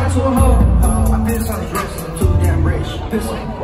to a hoe. I piss on his dress, I'm too damn rich. Piss on.